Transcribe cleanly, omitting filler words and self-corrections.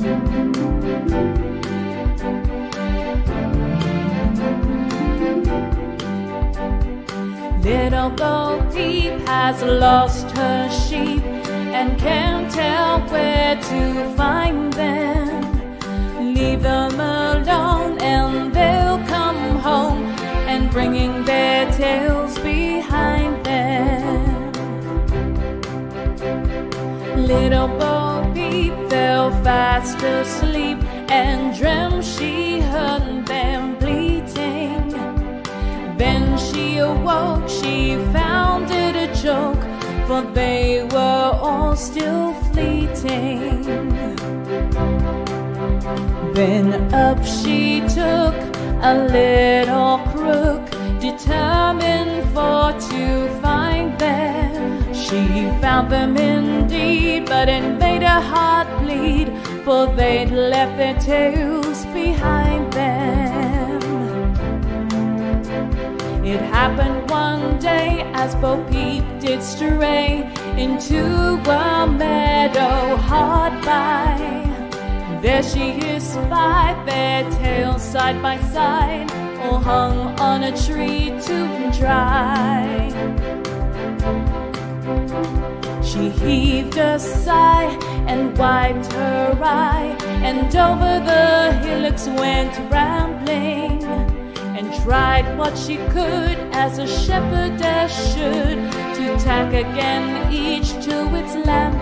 Little Bo Peep has lost her sheep and can't tell where to find them. Leave them alone and they'll come home, and bringing their tails behind them. Little Bo Peep fell fast asleep and dreamt she heard them bleating. Then she awoke, she found it a joke, for they were all still fleeting. Then up she took a little crook, determined for to find them. She found them indeed, but it made her heart bleed, for they'd left their tails behind them. It happened one day as Bo Peep did stray into a meadow hard by. There she espied their tails side by side, all hung on a tree to dry. She heaved a sigh and wiped her eye, and over the hillocks went rambling, and tried what she could, as a shepherdess should, to tack again each to its lamb